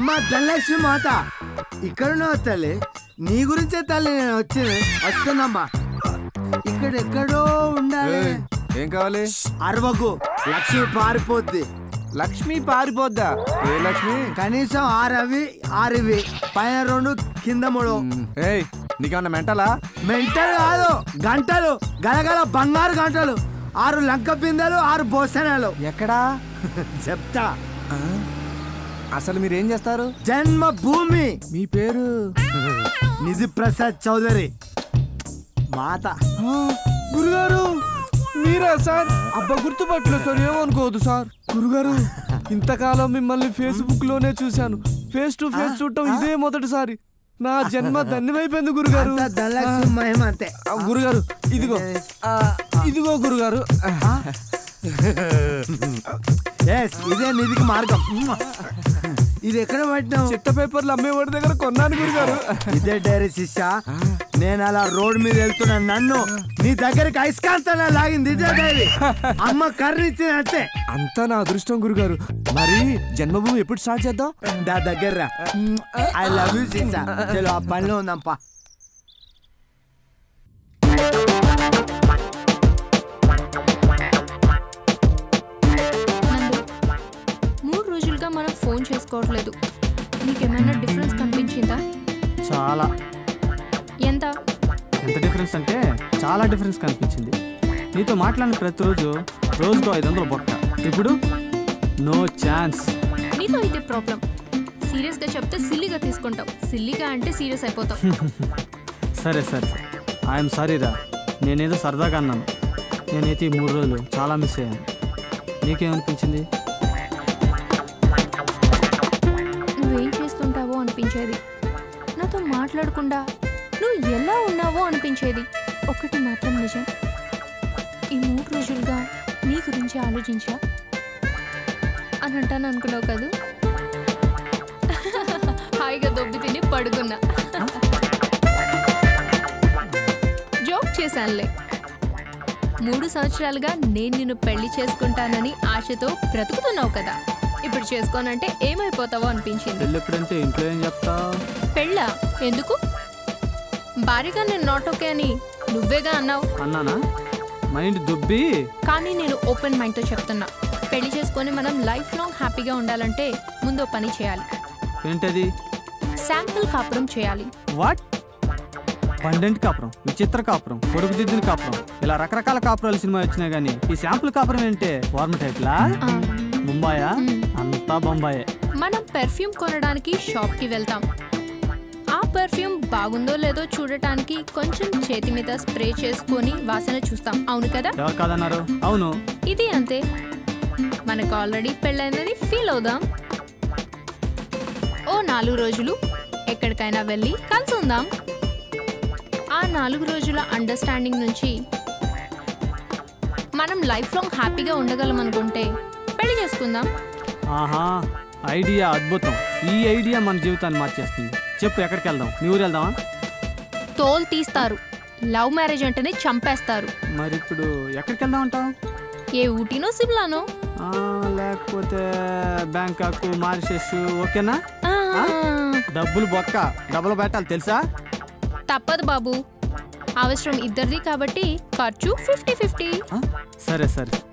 అమ్మ ధనలక్ష్మి మాత ఇక్కడున్నావు తల్లి. నీ గురించే తల్లి నేను వస్తున్నమ్మా. ఇక్కడెక్కడో ఉండాలి. ఏం కావాలి? అరవకు, లక్ష్మి పారిపోద్ది. లక్ష్మి పారిపోద్దా? ఏ లక్ష్మి? కనీసం 6 పైన 2 కింద 3. ఏయ్ నీకన్నా మెంటలా? మెంటల్ కాదు, గంటలు గలగల బంగారు గంటలు. 6 లంక బిందెలు, 6 భోజనాలు. ఎక్కడా చెప్తా. అసలు మీరేం చేస్తారు? జన్మభూమి. మీ పేరు? నిధి ప్రసాద్ చౌదరి మాత. గురుగారు మీరా సార్? అబ్బా గుర్తుపట్టలేదు సార్, ఏమనుకోవద్దు సార్. గురుగారు ఇంతకాలం మిమ్మల్ని ఫేస్బుక్ లోనే చూశాను, ఫేస్ టు ఫేస్ చూడటం ఇదే మొదటిసారి. నా జన్మ ధన్యమైపోయింది గురుగారు. గురుగారు ఇదిగో గురుగారు. ఇదే నిధికి మార్గం. ఇది ఎక్కడ పట్టినావు? చిట్ట పేపర్లు అమ్మేవాడి దగ్గర కొన్నాను గురుగారు. ఇదే డైరీ శిష్య. నేను అలా రోడ్ మీద వెళ్తున్నా, నన్ను నీ దగ్గరికి అయస్కాంతంగా లాగింది ఇదే డైరీ. అమ్మ కర్రీ ఇచ్చిన అంతే. అంతా నా అదృష్టం గురుగారు. మరి జన్మభూమి ఎప్పుడు స్టార్ట్ చేద్దాం? దా దగ్గర. ఐ లవ్ యూ శిష్య. చలో ఆ పనిలో ఉందాంపా. మనం ఫోన్ చేసుకోవట్లేదు. నీకేమైనా డిఫరెన్స్ కనిపించిందా? చాలా. ఎంత డిఫరెన్స్ అంటే చాలా డిఫరెన్స్ కనిపించింది. నీతో మాట్లాడిన ప్రతిరోజు రోజుకో 500 బొక్క. ఇప్పుడు నో ఛాన్స్. నీతో ఇదే ప్రాబ్లం. సీరియస్గా చెప్తే సిల్లీగా తీసుకుంటావు, సిల్లీగా అంటే సీరియస్ అయిపోతావు. సరే ఐఎమ్ సారీ రా. నేనేదో సరదాగా అన్నాను. నేనైతే ఈ 3 రోజులు చాలా మిస్ అయ్యాను. నీకేమనిపించింది? అనిపించేది. నాతో మాట్లాడకుండా నువ్వు ఎలా ఉన్నావో అనిపించేది. ఒకటి మాత్రం నిజం, ఈ 3 రోజులుగా నీ గురించి ఆలోచించా అని అంటాను అనుకున్నావు కదా. హాయిగా దొబ్బి తిని పడుకున్నా. జోక్ చేశానులే. 3 సంవత్సరాలుగా నేను నిన్ను పెళ్లి చేసుకుంటానని ఆశతో బ్రతుకుతున్నావు కదా. ఇప్పుడు చేసుకోనంటే ఏమైపోతావో అనిపించింది. పెళ్ళెప్పుడంటే ఇంట్లో ఏం చెప్తావు? పెళ్ళా? ఎందుకు? భారీగా నేను నాట్ ఓకే అని నువ్వేగా అన్నావు. అన్నానా? మైండ్ దుబ్బి. కానీ నేను ఓపెన్ మైండ్తో చెప్తున్నా, పెళ్లి చేసుకొని మనం లైఫ్ లాంగ్ హ్యాపీగా ఉండాలంటే ముందు పని చేయాలి. ఏంటది? శాంపుల్ కాపురం చేయాలి. వాట్? పండెంట్ కాపురం, విచిత్ర కాపురం, పొడుగు దిద్దిన కాపురం, ఇలా రకరకాల కాపురాలు సినిమా వచ్చినాయి. కానీ ఈ శాంపుల్ కాపురం ఏంటే? వార్మ టైప్లా? ముంబాయా? అంతా బొంబాయే. మనం పెర్ఫ్యూమ్ కొనడానికి షాప్కి వెళ్తాం. ఆ పెర్ఫ్యూమ్ బాగుందో లేదో చూడటానికి కొంచెం చేతి మీద స్ప్రే చేసుకొని వాసన చూస్తాం, అవును కదా? ఎవరు కాదన్నారు? అవును. ఇది అంతే. మనకు ఆల్రెడీ పెళ్ళైందని ఫీల్ అవుదాం. ఓ 4 రోజులు ఎక్కడికైనా వెళ్ళి కలిసి ఉందాం. ఆ 4 రోజుల అండర్స్టాండింగ్ నుంచి మనం లైఫ్ లాంగ్ హ్యాపీగా ఉండగలం అనుకుంటే పెళ్లి చేసుకుందాం. ఆహా, ఐడియా అద్భుతం. ఈ ఐడియా మన జీవితాన్ని మార్చేస్తుంది. చెప్పు, ఎక్కడికి వెళ్దాం? మీ ఊరు వెళ్దామా? తోలు తీస్తారు. లవ్ మ్యారేజ్ అంటేనే చంపేస్తారు. మరి ఇప్పుడు ఎక్కడికి వెళ్దాం అంటావు? ఏ ఊటీనో సిమ్లానో, లేకపోతే బ్యాంకాక్, మారిషస్. ఓకేనా? డబ్బులు బొక్క, డబ్బులు పెట్టాలి తెలుసా? తప్పదు బాబు, అవసరం ఇద్దరిది కాబట్టి ఖర్చు 50-50. సరే